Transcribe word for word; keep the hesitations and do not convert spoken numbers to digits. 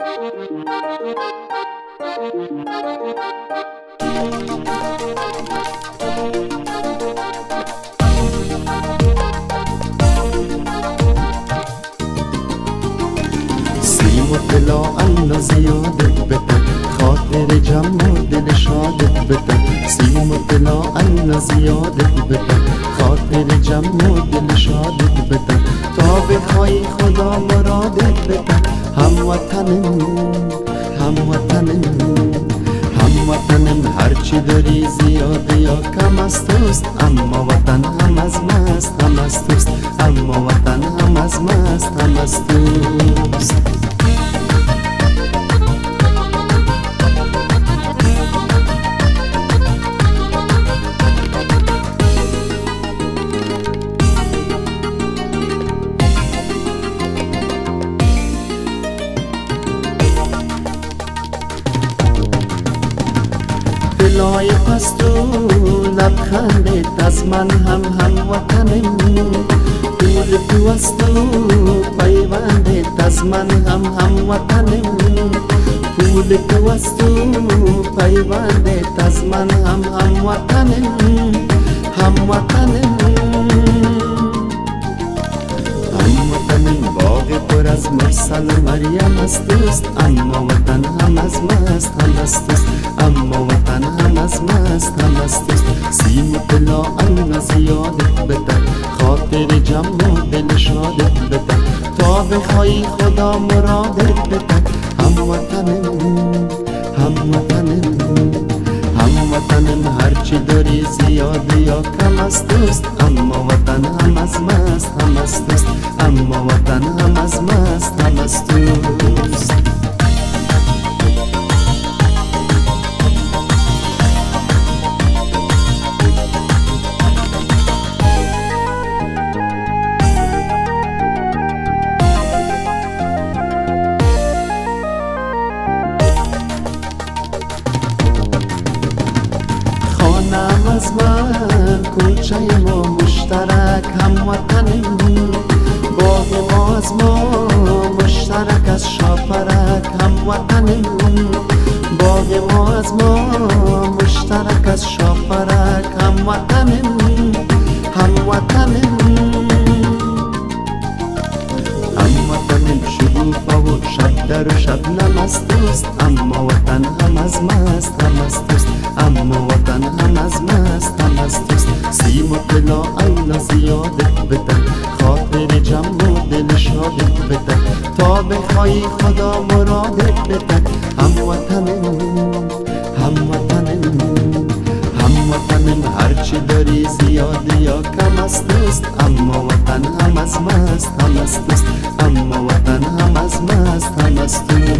سیم و دلا الله زیادت بده، خاطر جمع و دل شادت بده. سیم و دلا الله زیادت بده، خاطر جمع و دل شادت بده. تا بخوای خدا مرادت بده. هموطنم هموطنم هموطنم، هرچی داری زیاده یا کم از توست. اما وطن هم از ماست، هم از توست. اما وطن هم از ماست، هم از توست. دلای پست و لبخندت از من هم هم وطنم. دور تو است و پیوندت از من هم هم وطنم. پول تو است و پیوندت از من هم هم وطنم، هم وطنم. هم وطنم باغ پر از مرسل و مریم از توست. اما وطن هم از ماست، هم از توست. اما وطن هم از ماست، هم از توست. سیم و دلا الله زیادت بده، خاطر جمع و دل شادت بده. تا بخوای خدا مرادت بده. هم وطنم هم وطنم هم وطنم، هرچی داری زیاده یا کم از توست. اما وطن هم از ماست، هم از توست. اما وطن هم از ماست، هم از توست. خانم از من کوچه ما مشترک، هم وطنم. باغ ما از ما مشترک از شاپرک، هم وطنم. باغ ما از ما مشترک از شاپرک، هم وطنم، هم وطنم. هم وطنم شکوفه و شکر و شبنم از توست. اما وطن هم از ماست، هم از توست. اما وطن هم از ماست، هم از توست. سیم و دلا الله زیادت بده، خاطر جمع و دل شادت بده. تا بخوای خدا مرادت بده. هم وطنم هم وطنم هم وطنم، هرچی داری زیاده یا کم از توست. اما وطن هم از ماست، هم از توست. اما وطن هم از ماست، هم از توست.